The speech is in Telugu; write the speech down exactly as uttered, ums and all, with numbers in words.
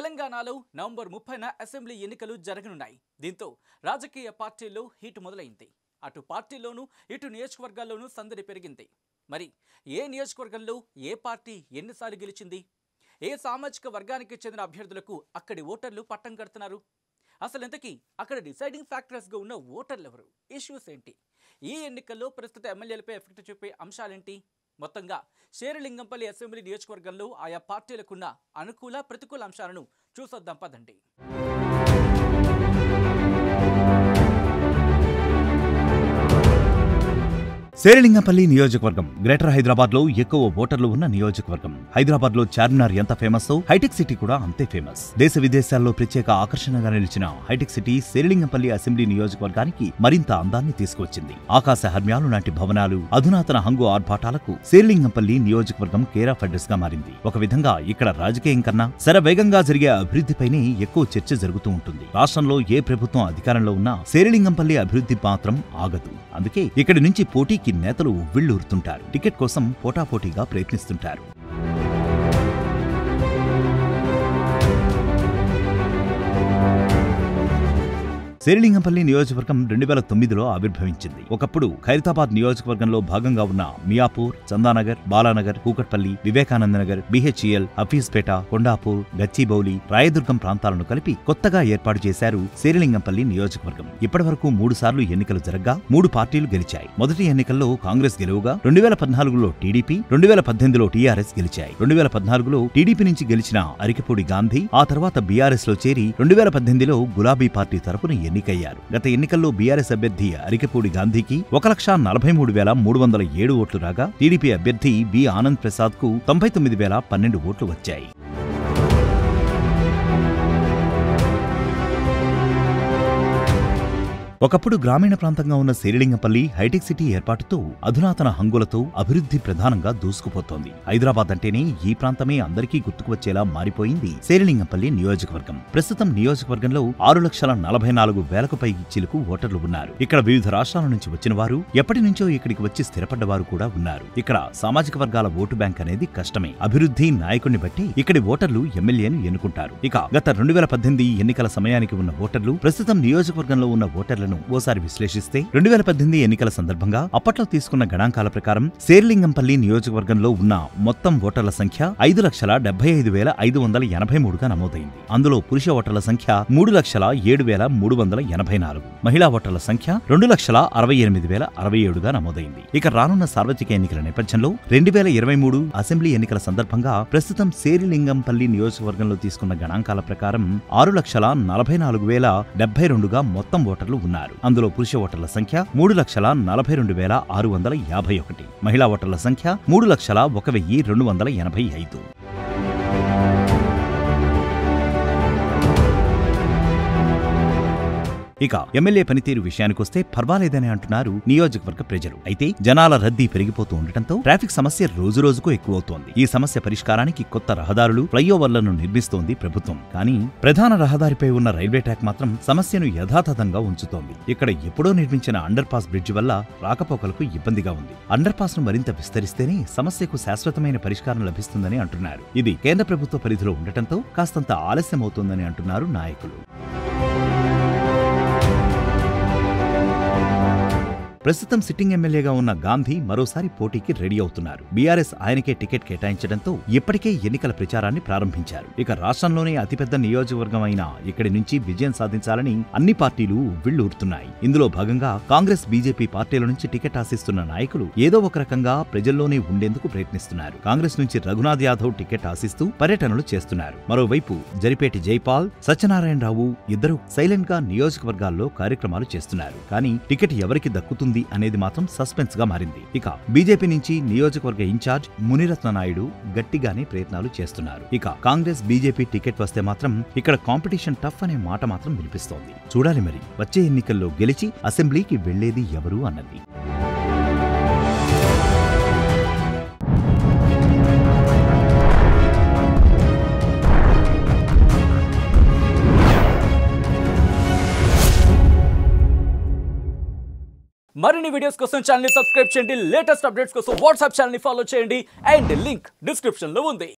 తెలంగాణలో నవంబర్ ముప్పైన అసెంబ్లీ ఎన్నికలు జరగనున్నాయి. దీంతో రాజకీయ పార్టీల్లో హీట్ మొదలైంది. అటు పార్టీలోనూ ఇటు నియోజకవర్గాల్లోనూ సందడి పెరిగింది. మరి ఏ నియోజకవర్గంలో ఏ పార్టీ ఎన్నిసార్లు గెలిచింది? ఏ సామాజిక వర్గానికి చెందిన అభ్యర్థులకు అక్కడి ఓటర్లు పట్టం కడుతున్నారు? అసలు ఇంతకీ అక్కడ డిసైడింగ్ ఫ్యాక్టర్స్గా ఉన్న ఓటర్లు ఎవరు? ఇష్యూస్ ఏంటి? ఈ ఎన్నికల్లో ప్రస్తుత ఎమ్మెల్యేలపై ఎఫెక్ట్ చూపే అంశాలేంటి? మొత్తంగా శేరిలింగంపల్లి అసెంబ్లీ నియోజకవర్గంలో ఆయా పార్టీలకున్న అనుకూల ప్రతికూల అంశాలను చూసొద్దాం పదండి. శేరిలింగంపల్లి నియోజకవర్గం గ్రేటర్ హైదరాబాద్ లో ఎక్కువ ఓటర్లు ఉన్న నియోజకవర్గం. హైదరాబాద్ లో చార్మినార్ ఎంత ఫేమస్, హైటెక్ సిటీ కూడా అంతే ఫేమస్. దేశ విదేశాల్లో ప్రత్యేక ఆకర్షణగా నిలిచిన హైటెక్ సిటీ శేరిలింగంపల్లి అసెంబ్లీ నియోజకవర్గానికి మరింత అందాన్ని తీసుకువచ్చింది. ఆకాశ హర్మ్యాలు లాంటి భవనాలు, అధునాతన హంగు ఆర్భాటాలకు శేరిలింగంపల్లి నియోజకవర్గం కేర్ ఆఫ్ అడ్రస్ గా మారింది. ఒక విధంగా ఇక్కడ రాజకీయం కన్నా శరవేగంగా జరిగే అభివృద్ధిపైనే ఎక్కువ చర్చ జరుగుతూ ఉంటుంది. రాష్ట్రంలో ఏ ప్రభుత్వం అధికారంలో ఉన్నా శేరిలింగంపల్లి అభివృద్ధి మాత్రం ఆగదు. అందుకే ఇక్కడి నుంచి పోటీకి నేతలు ఉవ్విళ్లూరుతుంటారు. టికెట్ కోసం పోటాపోటీగా ప్రయత్నిస్తుంటారు. శేరిలింగంపల్లి నియోజకవర్గం రెండు వేల తొమ్మిదిలో ఆవిర్భవించింది. ఒకప్పుడు ఖైరతాబాద్ నియోజకవర్గంలో భాగంగా ఉన్న మియాపూర్, చందానగర్, బాలానగర్, కూకట్పల్లి, వివేకానందనగర్, బిహెచ్ఈఎల్, హఫీజ్పేట, కొండాపూర్, గచ్చిబౌలి, రాయదుర్గం ప్రాంతాలను కలిపి కొత్తగా ఏర్పాటు చేశారు శేరిలింగంపల్లి నియోజకవర్గం. ఇప్పటి వరకు మూడు సార్లు ఎన్నికలు జరగ్గా మూడు పార్టీలు గెలిచాయి. మొదటి ఎన్నికల్లో కాంగ్రెస్ గెలువగా రెండు వేల పద్నాలుగులో టీడీపీ, రెండు వేల పద్దెనిమిదిలో టీఆర్ఎస్ గెలిచాయి. రెండు వేల పద్నాలుగులో టీడీపీ నుంచి గెలిచిన అరికపూడి గాంధీ ఆ తర్వాత బీఆర్ఎస్ లో చేరి రెండు వేల పద్దెనిమిదిలో గులాబీ పార్టీ తరపున ఎన్నికయ్యారు. గత ఎన్నికల్లో బీఆర్ఎస్ అభ్యర్థి అరికపూడి గాంధీకి ఒక లక్ష నలభై మూడు వేల మూడు వందల ఏడు ఓట్లు రాగా టీడీపీ అభ్యర్థి బి ఆనంద్ ప్రసాద్ కు తొంభై తొమ్మిది వేల పన్నెండు ఓట్లు వచ్చాయి. ఒకప్పుడు గ్రామీణ ప్రాంతంగా ఉన్న శేరిలింగంపల్లి హైటెక్ సిటీ ఏర్పాటుతో అధునాతన హంగులతో అభివృద్ధి ప్రధానంగా దూసుకుపోతోంది. హైదరాబాద్ అంటేనే ఈ ప్రాంతమే అందరికీ గుర్తుకువచ్చేలా మారిపోయింది శేరిలింగంపల్లి నియోజకవర్గం. ప్రస్తుతం నియోజకవర్గంలో ఆరు లక్షల నలభై నాలుగు వేలకు పైకి చిలుకు ఓటర్లు ఉన్నారు. ఇక్కడ వివిధ రాష్ట్రాల నుంచి వచ్చిన వారు, ఎప్పటి నుంచో ఇక్కడికి వచ్చి స్థిరపడ్డవారు కూడా ఉన్నారు. ఇక్కడ సామాజిక వర్గాల ఓటు బ్యాంక్ అనేది కష్టమే. అభివృద్ధి నాయకుడిని బట్టి ఇక్కడి ఓటర్లు ఎమ్మెల్యేను ఎన్నుకుంటారు. ఇక గత రెండు వేల పద్దెనిమిది ఎన్నికల సమయానికి ఉన్న ఓటర్లు, ప్రస్తుతం నియోజకవర్గంలో ఉన్న ఓటర్లు ఓసారి విశ్లేషిస్తే రెండు వేల పద్దెనిమిది ఎన్నికల సందర్భంగా అప్పట్లో తీసుకున్న గణాంకాల ప్రకారం శేరిలింగంపల్లి నియోజకవర్గంలో ఉన్న మొత్తం ఓటర్ల సంఖ్య ఐదు లక్షల డెబ్బై ఐదు వేల ఐదు వందల ఎనభై మూడుగా నమోదైంది. అందులో పురుష ఓటర్ల సంఖ్య మూడు లక్షల ఏడు వేల మూడు వందల ఎనభై నాలుగు, మహిళా ఓటర్ల సంఖ్య రెండు లక్షల అరవై ఎనిమిది వేల అరవై ఏడుగా నమోదైంది. ఇక రానున్న సార్వత్రిక ఎన్నికల నేపథ్యంలో రెండు వేల ఇరవై మూడు అసెంబ్లీ ఎన్నికల సందర్భంగా ప్రస్తుతం శేరిలింగంపల్లి నియోజకవర్గంలో తీసుకున్న గణాంకాల ప్రకారం ఆరు లక్షల నలభై నాలుగు వేల డెబ్బై రెండుగా మొత్తం ఓటర్లు ఉన్నారు. అందులో పురుష ఓటర్ల సంఖ్య మూడు లక్షల నలభై రెండు వేల ఆరు వందల యాభై ఒకటి, మహిళా ఓటర్ల సంఖ్య మూడు లక్షల ఒక వెయ్యి రెండు వందల ఎనభై ఐదు. ఇక ఎమ్మెల్యే పనితీరు విషయానికొస్తే పర్వాలేదని అంటున్నారు నియోజకవర్గ ప్రజలు. అయితే జనాల రద్దీ పెరిగిపోతూ ఉండటంతో ట్రాఫిక్ సమస్య రోజురోజుకు ఎక్కువవుతోంది. ఈ సమస్య పరిష్కారానికి కొత్త రహదారులు, ఫ్లైఓవర్లను నిర్మిస్తోంది ప్రభుత్వం. కానీ ప్రధాన రహదారిపై ఉన్న రైల్వే ట్రాక్ మాత్రం సమస్యను యథాతథంగా ఉంచుతోంది. ఇక్కడ ఎప్పుడో నిర్మించిన అండర్ పాస్ బ్రిడ్జ్ వల్ల రాకపోకలకు ఇబ్బందిగా ఉంది. అండర్ పాస్ ను మరింత విస్తరిస్తేనే సమస్యకు శాశ్వతమైన పరిష్కారం లభిస్తుందని అంటున్నారు. ఇది కేంద్ర ప్రభుత్వ పరిధిలో ఉండటంతో కాస్తంత ఆలస్యమవుతోందని అంటున్నారు నాయకులు. ప్రస్తుతం సిట్టింగ్ ఎమ్మెల్యేగా ఉన్న గాంధీ మరోసారి పోటీకి రెడీ అవుతున్నారు. బీఆర్ఎస్ ఆయనకే టికెట్ కేటాయించడంతో ఇప్పటికే ఎన్నికల ప్రచారాన్ని ప్రారంభించారు. ఇక రాష్ట్రంలోనే అతిపెద్ద నియోజకవర్గం అయిన ఇక్కడి నుంచి విజయం సాధించాలని అన్ని పార్టీలు ఉవ్విళ్లూరుతున్నాయి. ఇందులో భాగంగా కాంగ్రెస్, బీజేపీ పార్టీల నుంచి టికెట్ ఆశిస్తున్న నాయకులు ఏదో ఒక రకంగా ప్రజల్లోనే ఉండేందుకు ప్రయత్నిస్తున్నారు. కాంగ్రెస్ నుంచి రఘునాథ్ యాదవ్ టికెట్ ఆశిస్తూ పర్యటనలు చేస్తున్నారు. మరోవైపు జరిపేటి జైపాల్, సత్యనారాయణరావు ఇద్దరు సైలెంట్ గా నియోజకవర్గాల్లో కార్యక్రమాలు చేస్తున్నారు. కానీ టికెట్ ఎవరికి దక్కుతుంది అనేది మాత్రం సస్పెన్స్ గా మారింది. ఇక బీజేపీ నుంచి నియోజకవర్గ ఇన్ఛార్జ్ మునిరత్న నాయుడు గట్టిగానే ప్రయత్నాలు చేస్తున్నారు. ఇక కాంగ్రెస్, బీజేపీ టికెట్ వస్తే మాత్రం ఇక్కడ కాంపిటీషన్ టఫ్ అనే మాట మాత్రం వినిపిస్తోంది. చూడాలి మరి వచ్చే ఎన్నికల్లో గెలిచి అసెంబ్లీకి వెళ్లేది ఎవరు అన్నది. మరిన్ని వీడియోస్ కోసం ఛానల్ ని సబ్స్క్రైబ్ చేయండి. లేటెస్ట్ అప్డేట్స్ కోసం వాట్సాప్ ఛానల్ ని ఫాలో చేయండి. అండ్ లింక్ డిస్క్రిప్షన్ లో ఉంది.